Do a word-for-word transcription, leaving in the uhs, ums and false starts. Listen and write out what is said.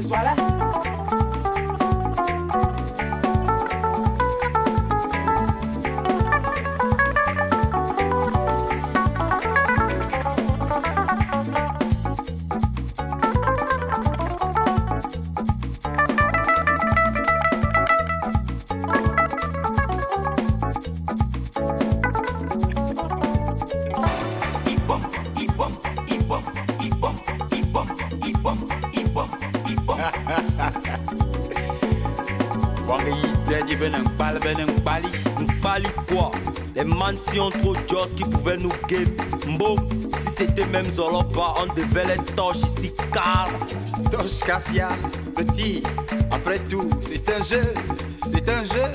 sois là. Les mansions trop joss qui pouvaient nous game. Mbo, si c'était même Zoloba, on devait les torches ici casse. Torche Cassia, petit, après tout, c'est un jeu, c'est un jeu.